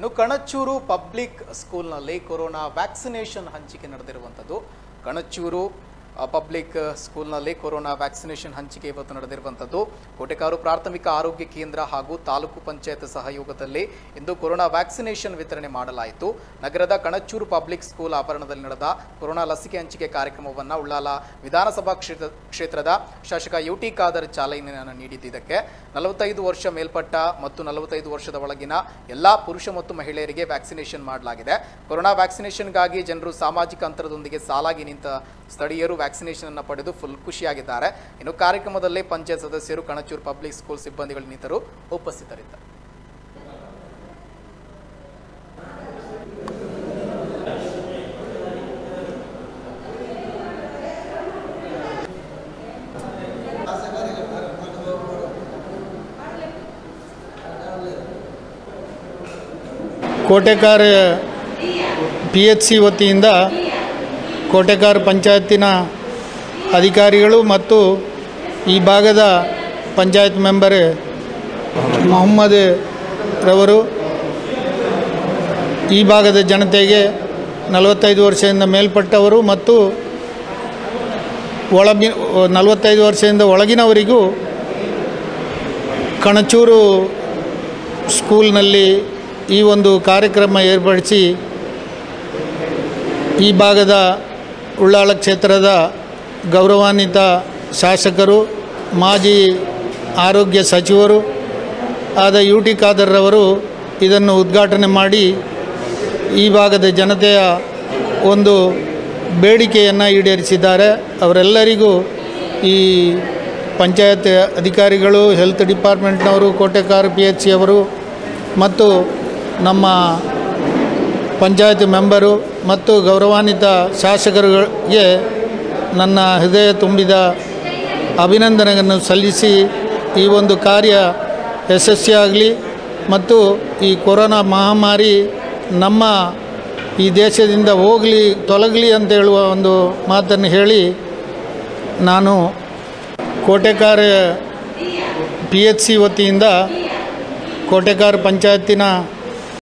ಇನ್ನು ಕಣಚೂರು ಪಬ್ಲಿಕ್ ಸ್ಕೂಲ್ನಲ್ಲಿ corona vaccination ಹಂಚಿಕೆ ನಡೆದಿರುವಂಥದ್ದು. ಕಣಚೂರು ಪಬ್ಲಿಕ್ ಸ್ಕೂಲ್ನಲ್ಲಿ ಕೊರೋನಾ ವ್ಯಾಕ್ಸಿನೇಷನ್ ಹಂಚಿಕೆ ಇವತ್ತು ನಡೆದಿರುವಂಥದ್ದು. ಕೋಟೆಕಾರು ಪ್ರಾಥಮಿಕ ಆರೋಗ್ಯ ಕೇಂದ್ರ ಹಾಗೂ ತಾಲೂಕು ಪಂಚಾಯತ್ ಸಹಯೋಗದಲ್ಲಿ ಇಂದು ಕೊರೋನಾ ವ್ಯಾಕ್ಸಿನೇಷನ್ ವಿತರಣೆ ಮಾಡಲಾಯಿತು. ನಗರದ ಕಣಚೂರು ಪಬ್ಲಿಕ್ ಸ್ಕೂಲ್ ಆವರಣದಲ್ಲಿ ನಡೆದ ಕೊರೋನಾ ಲಸಿಕೆ ಹಂಚಿಕೆ ಕಾರ್ಯಕ್ರಮವನ್ನು ಉಳ್ಳಾಲ ವಿಧಾನಸಭಾ ಕ್ಷೇತ್ರದ ಶಾಸಕ ಯುಟಿ ಖಾದರ್ ಚಾಲನೆಯನ್ನು ನೀಡಿದ್ದಕ್ಕೆ 45 ವರ್ಷ ಮೇಲ್ಪಟ್ಟ ಮತ್ತು 45 ವರ್ಷದ ಒಳಗಿನ ಎಲ್ಲ ಪುರುಷ ಮತ್ತು ಮಹಿಳೆಯರಿಗೆ ವ್ಯಾಕ್ಸಿನೇಷನ್ ಮಾಡಲಾಗಿದೆ. ಕೊರೋನಾ ವ್ಯಾಕ್ಸಿನೇಷನ್ಗಾಗಿ ಜನರು ಸಾಮಾಜಿಕ ಅಂತರದೊಂದಿಗೆ ಸಾಲಾಗಿ ನಿಂತ ಸ್ಥಳೀಯರು ವ್ಯಾಕ್ಸಿನೇಷನ್ ಅನ್ನು ಪಡೆದು ಫುಲ್ ಖುಷಿಯಾಗಿದ್ದಾರೆ. ಇನ್ನು ಕಾರ್ಯಕ್ರಮದಲ್ಲಿ ಪಂಚಾಯತ್ ಸದಸ್ಯರು, ಕಣಚೂರು ಪಬ್ಲಿಕ್ ಸ್ಕೂಲ್ ಸಿಬ್ಬಂದಿಗಳು ಇನ್ನಿತರರು ಉಪಸ್ಥಿತರಿದ್ದರು. ಕೋಟೆಕಾರ್ PHC ವತಿಯಿಂದ ಕೋಟೆಕಾರ್ ಪಂಚಾಯತಿನ ಅಧಿಕಾರಿಗಳು ಮತ್ತು ಈ ಭಾಗದ ಪಂಚಾಯತ್ ಮೆಂಬರ್ ಮೊಹಮ್ಮದ್ ರವರು ಈ ಭಾಗದ ಜನತೆಗೆ 45 ವರ್ಷದಿಂದ ಮೇಲ್ಪಟ್ಟವರು ಮತ್ತು 45 ವರ್ಷದಿಂದ ಒಳಗಿನವರಿಗೂ ಕಣಚೂರು ಸ್ಕೂಲ್ನಲ್ಲಿ ಈ ಒಂದು ಕಾರ್ಯಕ್ರಮ ಏರ್ಪಡಿಸಿ ಈ ಭಾಗದ ಉಳ್ಳಾಳ ಕ್ಷೇತ್ರದ ಗೌರವಾನ್ವಿತ ಶಾಸಕರು, ಮಾಜಿ ಆರೋಗ್ಯ ಸಚಿವರು ಆದ ಯುಟಿ ಖಾದರ್ ರವರು ಇದನ್ನು ಉದ್ಘಾಟನೆ ಮಾಡಿ ಈ ಭಾಗದ ಜನತೆಯ ಒಂದು ಬೇಡಿಕೆಯನ್ನು ಈಡೇರಿಸಿದ್ದಾರೆ. ಅವರೆಲ್ಲರಿಗೂ ಈ ಪಂಚಾಯತ್ ಅಧಿಕಾರಿಗಳು, ಹೆಲ್ತ್ ಡಿಪಾರ್ಟ್ಮೆಂಟ್ನವರು, ಕೋಟೆಕಾರ್ PHC ಅವರು ಮತ್ತು ನಮ್ಮ ಪಂಚಾಯತ್ ಮೆಂಬರು ಮತ್ತು ಗೌರವಾನ್ವಿತ ಶಾಸಕರುಗಳಿಗೆ ನನ್ನ ಹೃದಯ ತುಂಬಿದ ಅಭಿನಂದನೆಯನ್ನು ಸಲ್ಲಿಸಿ ಈ ಒಂದು ಕಾರ್ಯ ಯಶಸ್ವಿಯಾಗಲಿ ಮತ್ತು ಈ ಕೊರೋನಾ ಮಹಾಮಾರಿ ನಮ್ಮ ಈ ದೇಶದಿಂದ ತೊಲಗಲಿ ಅಂತ ಹೇಳುವ ಒಂದು ಮಾತನ್ನು ಹೇಳಿ ನಾನು ಕೋಟೆಕಾರ್ PHC ವತಿಯಿಂದ ಕೋಟೆಕಾರ್ ಪಂಚಾಯತಿನ